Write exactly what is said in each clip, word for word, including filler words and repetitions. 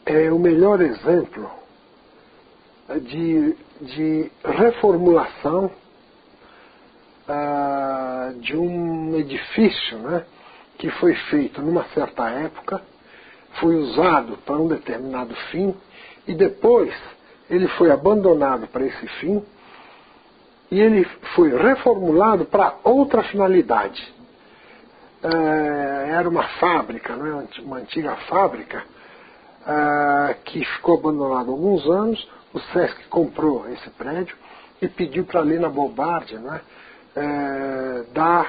é o melhor exemplo de, de reformulação ah, de um edifício, né, que foi feito numa certa época, foi usado para um determinado fim e depois ele foi abandonado para esse fim e ele foi reformulado para outra finalidade. É, era uma fábrica, né, uma antiga fábrica, é, que ficou abandonada há alguns anos. O Sesc comprou esse prédio e pediu para a Lina Bobardi, né, é, dar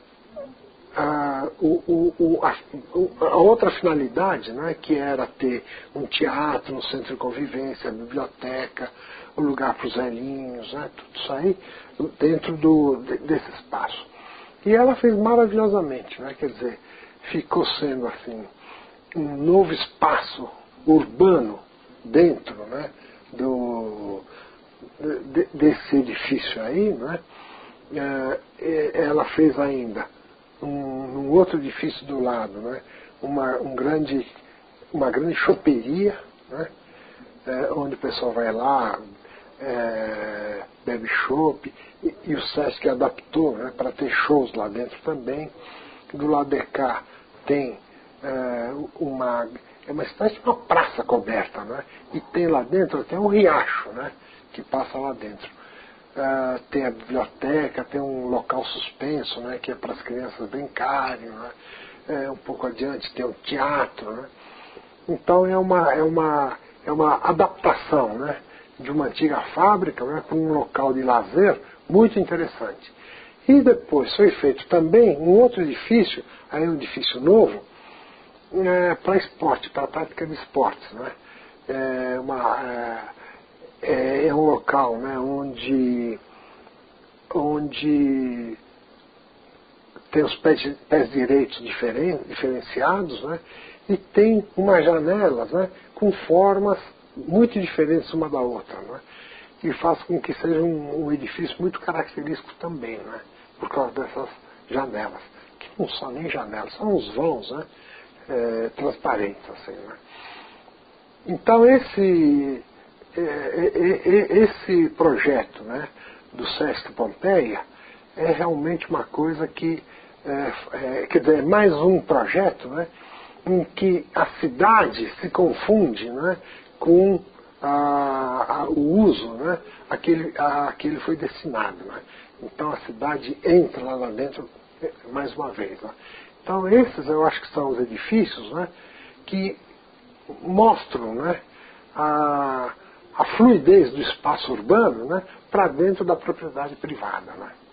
a, o, o, o, a, a outra finalidade, né, que era ter um teatro, um centro de convivência, biblioteca, um lugar para os velhinhos, né, tudo isso aí dentro do, desse espaço. E ela fez maravilhosamente, né, quer dizer, ficou sendo assim um novo espaço urbano dentro, né, do, de, desse edifício aí, né. É, ela fez ainda um, um outro edifício do lado, né, uma, um grande, uma grande choperia, né, é, onde o pessoal vai lá, é, bebe chopp, e, e o Sesc adaptou, né, para ter shows lá dentro também. Do lado de cá tem é, uma, é uma espécie de uma praça coberta, né, e tem lá dentro até um riacho, né, que passa lá dentro. Uh, tem a biblioteca, tem um local suspenso, né, que é para as crianças brincarem, né, é, um pouco adiante tem um teatro, né. Então é uma, é uma, é uma adaptação, né, de uma antiga fábrica, né, para um local de lazer muito interessante. E depois foi feito também um outro edifício, aí um edifício novo, é, para esporte, para a prática de esportes, né. É uma... É, É, é um local, né, onde, onde tem os pés, pés direitos diferen, diferenciados, né, e tem umas janelas, né, com formas muito diferentes uma da outra, né, e faz com que seja um, um edifício muito característico também, né, por causa dessas janelas, que não são nem janelas, são uns vãos, né, é, transparentes, assim, né. Então esse... esse projeto, né, do Sesc Pompeia é realmente uma coisa que, é, é, quer dizer, é mais um projeto, né, em que a cidade se confunde, né, com a, a, o uso, né, a que, ele, a que ele foi destinado, né. Então a cidade entra lá, lá dentro mais uma vez, né. Então esses eu acho que são os edifícios, né, que mostram, né, a a fluidez do espaço urbano, né, para dentro da propriedade privada, né.